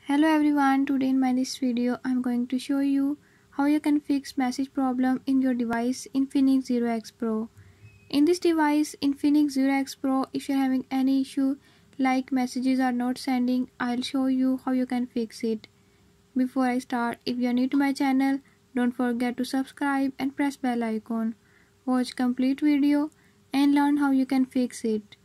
Hello everyone, today in this video I'm going to show you how you can fix message problem in your device Infinix 0X Pro. In this device Infinix 0X Pro, if you're having any issue like messages are not sending, I'll show you how you can fix it. Before I start, if you are new to my channel, don't forget to subscribe and press bell icon. Watch complete video and learn how you can fix it.